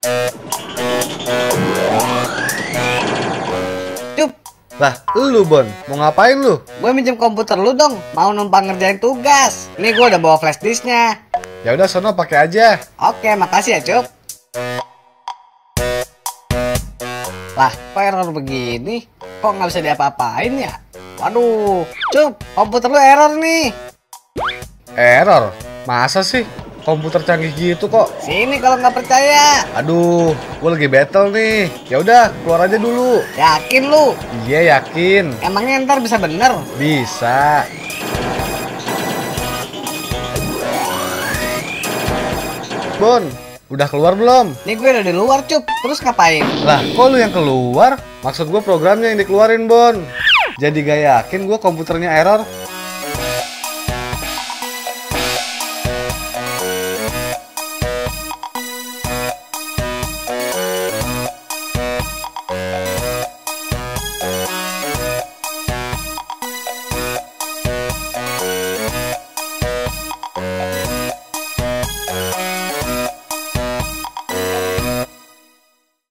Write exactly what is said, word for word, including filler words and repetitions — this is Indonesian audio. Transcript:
Cup, Lah, lu Bon, mau ngapain lu? gue minjem komputer lu dong, mau numpang ngerjain tugas. Nih gue udah bawa flash disknya. Ya udah sono pakai aja. Oke, makasih ya Cup. Lah, kok error begini? Kok nggak bisa diapa-apain ya? Waduh, Cup, komputer lu error nih. Error? Masa sih? Komputer canggih gitu kok. Sini kalau nggak percaya. Aduh, gue lagi battle nih. Ya udah, keluar aja dulu. Yakin lu? Iya, yakin. Emangnya ntar bisa bener? Bisa. Bon, udah keluar belum? Nih gue udah di luar Cup, terus ngapain? Lah, kok lu yang keluar? Maksud gue programnya yang dikeluarin, Bon. Jadi gak yakin gue komputernya error.